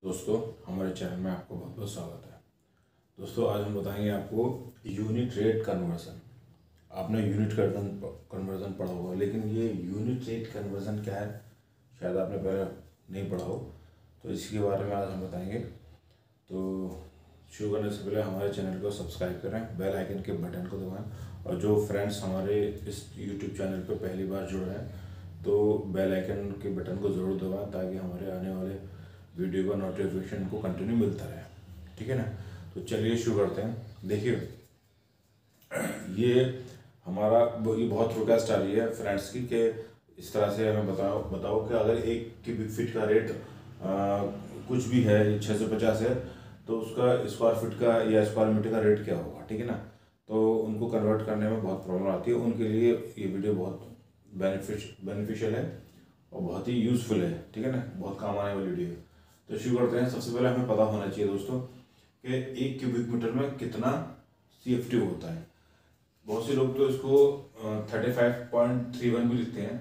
दोस्तों, हमारे चैनल में आपको बहुत बहुत स्वागत है। दोस्तों, आज हम बताएंगे आपको यूनिट रेट कन्वर्जन। आपने यूनिट कन्वर्जन पढ़ा होगा, लेकिन ये यूनिट रेट कन्वर्जन क्या है शायद आपने पहले नहीं पढ़ा हो, तो इसके बारे में आज हम बताएंगे। तो शुरू करने से पहले हमारे चैनल को सब्सक्राइब करें, बेल आइकन के बटन को दबाएं, और जो फ्रेंड्स हमारे इस यूट्यूब चैनल पर पहली बार जुड़ रहे हैं तो बेल आइकन के बटन को ज़रूर दबाएं ताकि हमारे आने वाले वीडियो का नोटिफिकेशन को कंटिन्यू मिलता रहे। ठीक है ना। तो चलिए शुरू करते हैं। देखिए, ये हमारा ये बहुत रिक्वेस्ट आ रही है फ्रेंड्स की कि इस तरह से हमें बताओ कि अगर एक क्यूबिक फीट का रेट कुछ भी है 650 है तो उसका स्क्वायर फीट का या स्क्वायर मीटर का रेट क्या होगा। ठीक है ना। तो उनको कन्वर्ट करने में बहुत प्रॉब्लम आती है, उनके लिए ये वीडियो बहुत बेनिफिशियल है और बहुत ही यूज़फुल है। ठीक है ना, बहुत काम आने वाली वीडियो है। तो शुरू करते हैं। सबसे पहले हमें पता होना चाहिए दोस्तों कि एक क्यूबिक मीटर में कितना CFT होता है। बहुत से लोग तो इसको 35.31 भी लिखते हैं,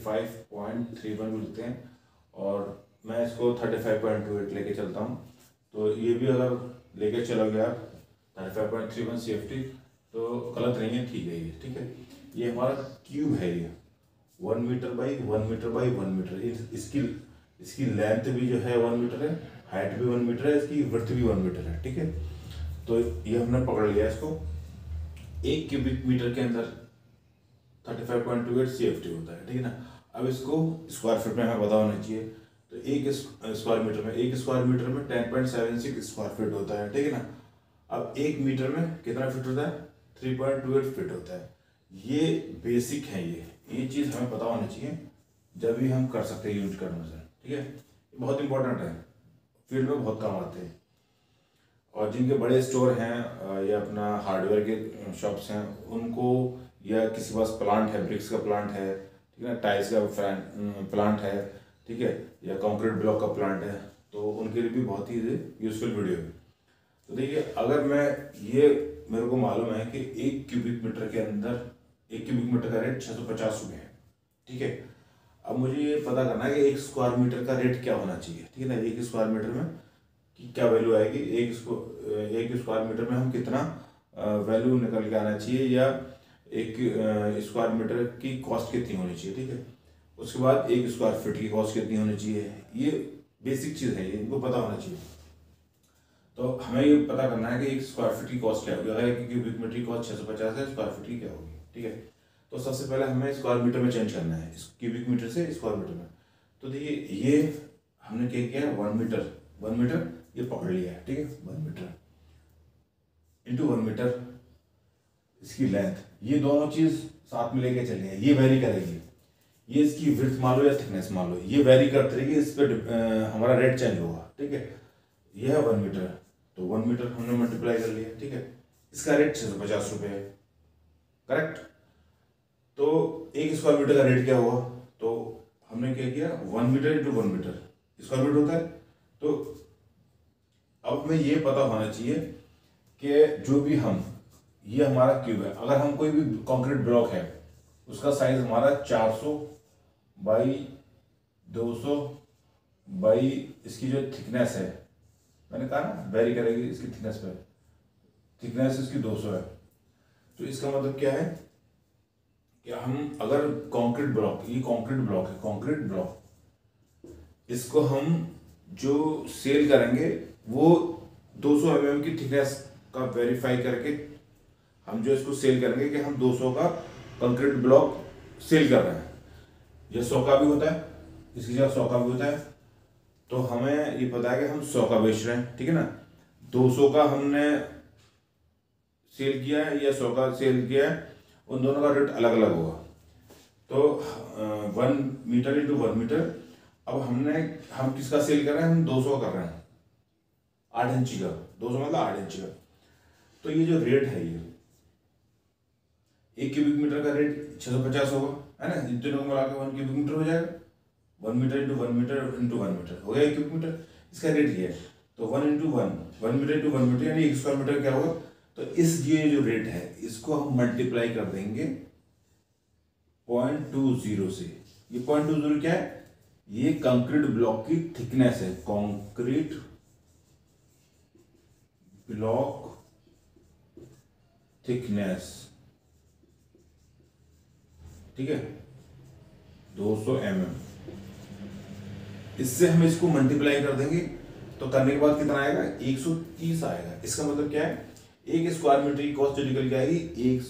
35.31 भी लिखते हैं, और मैं इसको 35.28 लेके चलता हूँ। तो ये भी अगर लेके चलोगे आप 35.31 CFT तो गलत नहीं है, ठीक है ये। ठीक है, ये हमारा क्यूब है, ये 1 metre by 1 metre by 1 metre. इसकी लेंथ भी जो है 1 मीटर है, हाइट भी 1 मीटर है, इसकी विड्थ भी 1 मीटर है। ठीक है, तो ये हमने पकड़ लिया इसको। एक क्यूबिक मीटर के अंदर 35.28 CFT होता है। ठीक है ना। अब इसको स्क्वायर फीट में हमें पता होना चाहिए। तो एक स्क्वायर मीटर में 10.76 स्क्वायर फीट होता है। ठीक है ना। अब एक मीटर में कितना फीट होता है? 3.28 फीट होता है। ये बेसिक है, ये चीज़ हमें पता होनी चाहिए जब भी हम कर सकते हैं यूनिट कन्वर्जन। ठीक है, बहुत इंपॉर्टेंट है, फील्ड में बहुत काम आते हैं। और जिनके बड़े स्टोर हैं या अपना हार्डवेयर के शॉप्स हैं उनको, या किसी के पास प्लांट है, ब्रिक्स का प्लांट है, ठीक है ना, टाइल्स का प्लांट है, ठीक है, या कंक्रीट ब्लॉक का प्लांट है, तो उनके लिए भी बहुत ही यूजफुल वीडियो है। तो देखिए, अगर मेरे को मालूम है कि एक क्यूबिक मीटर के अंदर एक क्यूबिक मीटर का रेट 650 रुपये है। ठीक है, अब मुझे ये पता करना है कि एक स्क्वायर मीटर का रेट क्या होना चाहिए। ठीक है ना, एक स्क्वायर मीटर में कि क्या वैल्यू आएगी, एक स्क्वायर मीटर में हम कितना वैल्यू निकल के आना चाहिए, या एक स्क्वायर मीटर की कॉस्ट कितनी होनी चाहिए। ठीक है, उसके बाद एक स्क्वायर फीट की कॉस्ट कितनी होनी चाहिए। ये बेसिक चीज़ है, ये इनको पता होना चाहिए। तो हमें ये पता करना है कि एक स्क्वायर फीट की कॉस्ट क्या होगी। अगर एक क्यूबिक मीटर की कॉस्ट 650 है, स्क्वायर फीट की क्या होगी। ठीक है, तो सबसे पहले हमें स्क्वायर मीटर में चेंज करना है, क्यूबिक मीटर से स्क्वायर मीटर में। तो देखिए, ये हमने क्या किया, 1 मीटर ये पकड़ लिया है। ठीक है, 1 मीटर इंटू 1 मीटर इसकी लेंथ, ये दोनों चीज साथ में लेके चलिए। ये वेरी करेगी, ये इसकी विड्थ मान लो या थिकनेस मान लो, ये वेरी करते रहेगी, इस पर हमारा रेट चेंज होगा। ठीक है, ये है 1 मीटर, तो 1 मीटर हमने मल्टीप्लाई कर लिया। ठीक है, इसका रेट 650 रुपये है, करेक्ट। तो एक स्क्वायर मीटर का रेट क्या हुआ, तो हमने क्या किया, 1 metre into 1 metre square metre होता है। तो अब हमें ये पता होना चाहिए कि जो भी ये हमारा क्यूब है, अगर हम कोई भी कंक्रीट ब्लॉक है उसका साइज हमारा 400 बाई 200 बाई इसकी जो थिकनेस है, मैंने कहा ना वेरी करेगी इसकी थिकनेस पे, थिकनेस इसकी 200 है। तो इसका मतलब क्या है कि हम अगर कंक्रीट ब्लॉक, ये कंक्रीट ब्लॉक है, कंक्रीट ब्लॉक, इसको हम जो सेल करेंगे वो 200 mm की थिकनेस का वेरीफाई करके हम जो इसको सेल करेंगे कि हम 200 का कंक्रीट ब्लॉक सेल कर रहे हैं। यह 100 का भी होता है, इसकी जगह 100 का भी होता है। तो हमें ये पता है कि हम 100 का बेच रहे हैं। ठीक है ना, 200 का हमने सेल किया है या 100 का सेल किया है, उन दोनों का रेट अलग अलग होगा। तो 1 मीटर इंटू 1 मीटर, अब हम किसका सेल कर रहे हैं, हम 200 कर रहे हैं, 8 इंची का, 200 मतलब 8 इंची का। तो ये जो रेट है, ये एक क्यूबिक मीटर का रेट 650 होगा, है ना। इन दोनों को मिला के 1 क्यूबिक मीटर हो जाएगा। 1 metre into 1 metre into 1 metre हो गया 1 क्यूबिक मीटर, इसका रेट ये है। तो 1 इंटू 1 मीटर इंटू 1 मीटर यानी 1 स्क्वायर मीटर क्या होगा। तो ये जो रेट है इसको हम मल्टीप्लाई कर देंगे 0.20 से। ये 0.20 क्या है, ये कंक्रीट ब्लॉक की थिकनेस है, कंक्रीट ब्लॉक थिकनेस, ठीक है, 200 mm। इससे हम इसको मल्टीप्लाई कर देंगे तो करने के बाद कितना आएगा, 130 आएगा। इसका मतलब क्या है, एक स्क्वायर मीटर की कॉस्ट जो निकल के आएगी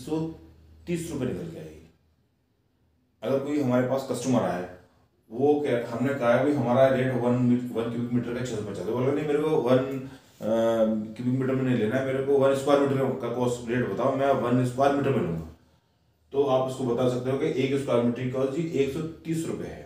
130 रुपए निकल के आएगी। अगर कोई हमारे पास कस्टमर आया, वो क्या, हमने कहा है भाई हमारा रेट 1 क्यूबिक मीटर का 650, बोला नहीं मेरे को 1 क्यूबिक मीटर में नहीं लेना है, मेरे को 1 स्क्वायर मीटर का कॉस्ट रेट बताओ, मैं 1 स्क्वायर मीटर में लूंगा। तो आप उसको बता सकते हो कि एक स्क्वायर मीटर की कॉस्ट जी 130 रुपए है,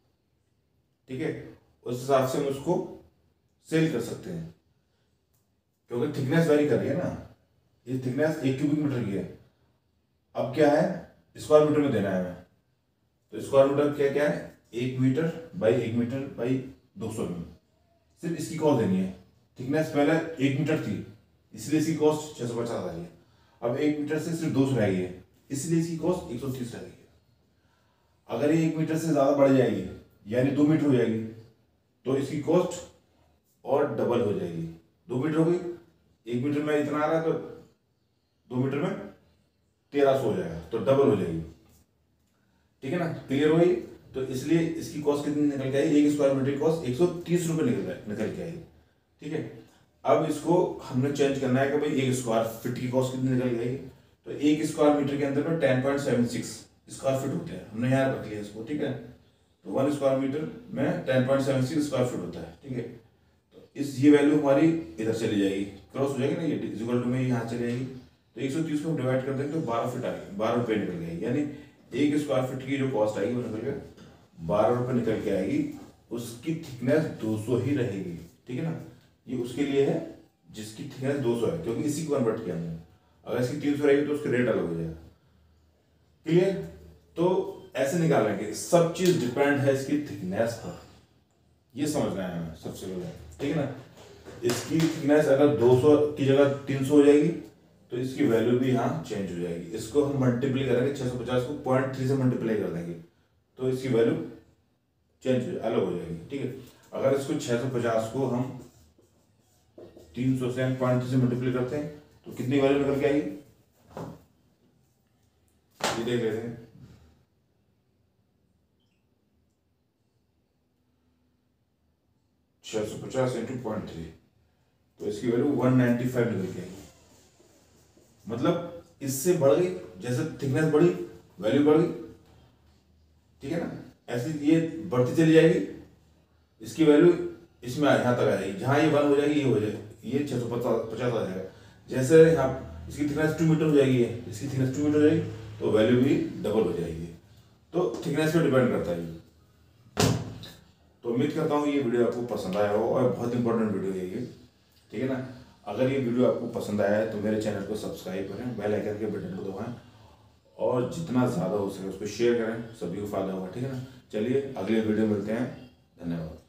ठीक है। उस हिसाब से हम उसको सेल कर सकते हैं, क्योंकि थिकनेस वेरी कर रही है ना, ये थिकनेस 1 क्यूबिक मीटर की है। अब क्या है, स्क्वायर मीटर में देना है हमें, तो स्क्वायर मीटर क्या क्या है, 1 metre by 1 metre by 200 mm, सिर्फ इसकी कॉस्ट देनी है। थिकनेस पहले 1 मीटर थी, इसलिए इसकी कॉस्ट 650 आ रही है। अब 1 मीटर से सिर्फ 200 रह गई है, इसलिए इसकी कॉस्ट 130 रह गई है। अगर ये 1 मीटर से ज्यादा बढ़ जाएगी, यानी 2 मीटर हो जाएगी, तो इसकी कॉस्ट और डबल हो जाएगी। 2 मीटर हो गई, 1 मीटर में इतना आ रहा है, तो 2 मीटर में 1300 हो जाएगा, तो डबल हो जाएगी, ठीक है ना, क्लियर हो गई। तो इसलिए इसकी कॉस्ट कितनी निकल के आई, एक स्क्वायर मीटर की कॉस्ट 130 रुपए निकल के आई, ठीक है। अब इसको हमने चेंज करना है कि भाई एक स्क्वायर फीट की कॉस्ट कितनी निकल गई, तो एक स्क्वायर मीटर के अंदर में 10.76 स्क्वायर फीट होते हैं, हमने यहाँ रख लिया इसको, ठीक है। तो 1 स्क्वायर मीटर में 10.76 स्क्वायर फीट होता है, ठीक है। तो इस ये वैल्यू हमारी इधर चली जाएगी, क्रॉस हो जाएगी ना, ये इक्वल टू में यहाँ चली जाएगी, तो 130 को डिवाइड कर देंगे तो 12 फीट आएगी, 12 रुपये निकल गई, यानी एक स्क्वायर फीट की जो कॉस्ट आएगी वो निकल के 12 रुपये निकल के आएगी। उसकी थिकनेस 200 ही रहेगी, ठीक है ना। ये उसके लिए है जिसकी थिकनेस 200 है, क्योंकि इसी को कन्वर्ट किया हमने। अगर इसकी 300 रहेगी तो उसके रेट अलग हो जाएगा, क्लियर। तो ऐसे निकालेंगे, सब चीज डिपेंड है इसकी थिकनेस पर, ये समझना है हमें सबसे पहले, ठीक है ना। इसकी थिकनेस अगर 200 की जगह 300 हो जाएगी तो इसकी वैल्यू भी यहाँ चेंज हो जाएगी। इसको हम मल्टीप्लाई करेंगे, 650 को 0.3 से मल्टीप्लाई कर देंगे तो इसकी वैल्यू चेंज अलग हो जाएगी, ठीक है। अगर इसको 650 को हम 300 से 0.3 से मल्टीप्लाई करते हैं तो कितनी वैल्यू निकल के आएगी, ये देख लेते हैं। 650 इंटू 0.3, तो इसकी वैल्यू 195 निकल के आएगी। मतलब इससे बढ़ गई, जैसे थिकनेस बढ़ी वैल्यू बढ़ गई, ठीक है ना। ऐसे ये बढ़ती चली जाएगी, इसकी वैल्यू इसमें यहाँ तक आ जाएगी, जहाँ ये 1 हो जाएगी ये हो जाएगी, ये 650 आ जाएगा। जैसे यहाँ इसकी थिकनेस 2 मीटर हो जाएगी, इसकी थिकनेस 2 मीटर हो जाएगी, तो वैल्यू भी डबल हो जाएगी। तो थिकनेस पे डिपेंड करता है। तो उम्मीद करता हूँ ये वीडियो आपको पसंद आया हो, और बहुत इंपॉर्टेंट वीडियो है ये, ठीक है ना। अगर ये वीडियो आपको पसंद आया है तो मेरे चैनल को सब्सक्राइब करें, बेल आइकन के बटन को दबाएं, और जितना ज़्यादा हो सके उसको शेयर करें, सभी को फायदा होगा, ठीक है ना। चलिए अगले वीडियो मिलते हैं, धन्यवाद।